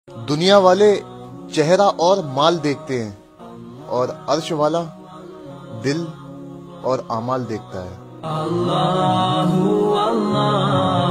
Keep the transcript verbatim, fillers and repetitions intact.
दुनिया वाले चेहरा और माल देखते हैं और अर्श वाला दिल और आमाल देखता है। अल्लाहु अल्लाह।